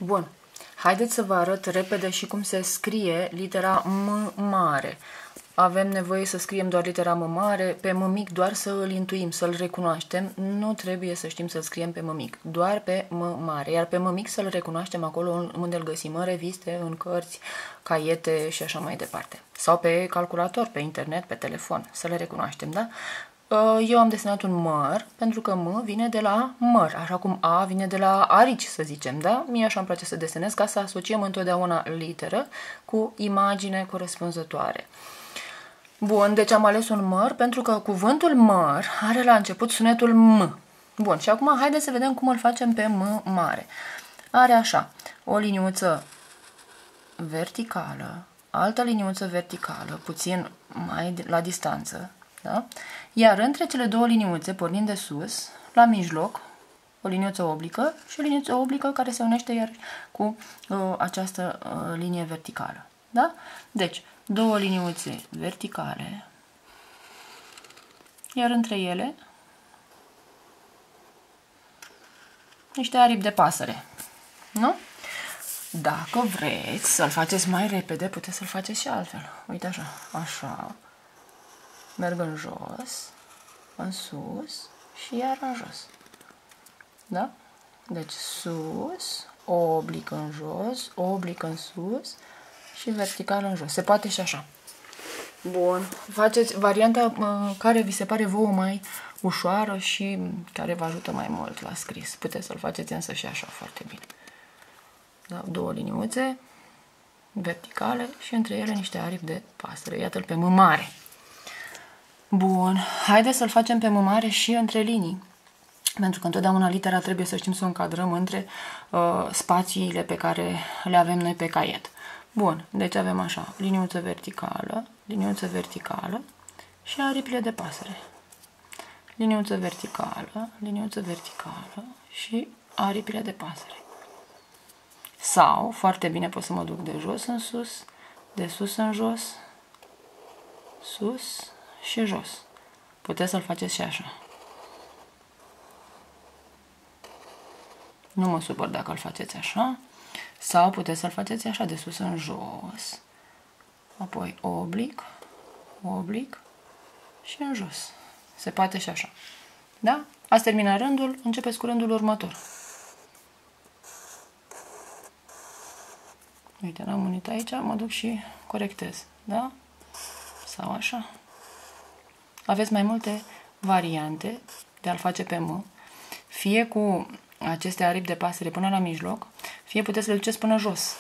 Bun. Haideți să vă arăt repede și cum se scrie litera M mare. Avem nevoie să scriem doar litera M mare, pe M mic doar să îl intuim, să-l recunoaștem. Nu trebuie să știm să-l scriem pe M mic, doar pe M mare. Iar pe M mic să-l recunoaștem acolo unde îl găsim, în reviste, în cărți, caiete și așa mai departe. Sau pe calculator, pe internet, pe telefon, să le recunoaștem, da? Eu am desenat un măr, pentru că M vine de la măr, așa cum A vine de la arici, să zicem, da? Mie așa îmi place să desenez, ca să asociem întotdeauna literă cu imagine corespunzătoare. Bun, deci am ales un măr pentru că cuvântul măr are la început sunetul M. Bun, și acum haideți să vedem cum îl facem pe M mare. Are așa, o liniuță verticală, altă liniuță verticală, puțin mai la distanță, da? Iar între cele două liniuțe, pornind de sus, la mijloc, o liniuță oblică și o liniuță oblică care se unește iar cu această linie verticală. Da? Deci, două liniuțe verticale, iar între ele niște aripi de pasăre. Nu? Dacă vreți să-l faceți mai repede, puteți să-l faceți și altfel. Uite așa, așa, merg în jos, în sus și iar în jos. Da? Deci sus, oblic în jos, oblic în sus și vertical în jos. Se poate și așa. Bun. Faceți varianta care vi se pare vouă mai ușoară și care vă ajută mai mult la scris. Puteți să-l faceți însă și așa foarte bine. Da? Două liniuțe verticale și între ele niște aripi de pasăre. Iată-l pe M mare. Bun. Haideți să-l facem pe M mare și între linii. Pentru că întotdeauna litera trebuie să știm să o încadrăm între spațiile pe care le avem noi pe caiet. Bun, deci avem așa, liniuță verticală și aripile de pasăre. Liniuță verticală și aripile de pasăre. Sau, foarte bine pot să mă duc de jos în sus, de sus în jos, sus și jos. Puteți să-l faceți și așa. Nu mă supăr dacă îl faceți așa. Sau puteți să-l faceți așa, de sus în jos. Apoi oblic, oblic și în jos. Se poate și așa. Da? Ați terminat rândul, începeți cu rândul următor. Uite, l-am unit aici, mă duc și corectez. Da? Sau așa. Aveți mai multe variante de a-l face pe M. Fie cu aceste aripi de pasăre până la mijloc, fie puteți să le duceți până jos.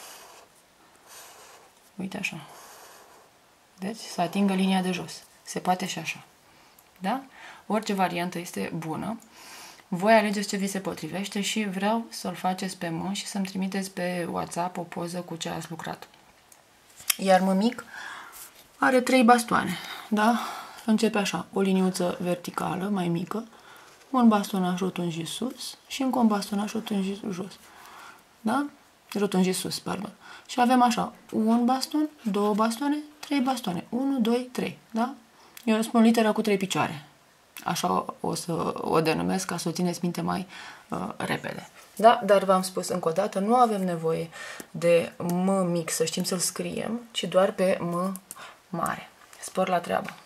Uite așa. Deci să atingă linia de jos. Se poate și așa. Da? Orice variantă este bună. Voi alegeți ce vi se potrivește și vreau să-l faceți pe M și să-mi trimiteți pe WhatsApp o poză cu ce ați lucrat. Iar M mic are 3 bastoane. Da? Începe așa. O liniuță verticală mai mică, un bastonaș rotunjit sus și încă un bastonaș rotunjit jos. Da? Rotunjit sus, pardon. Și avem așa, un baston, 2 bastoane, 3 bastoane. 1, 2, 3. Da? Eu spun litera cu 3 picioare. Așa o să o denumesc ca să o țineți minte mai repede. Da? Dar v-am spus încă o dată, nu avem nevoie de M mic să știm să-l scriem, ci doar pe M mare. Spor la treabă!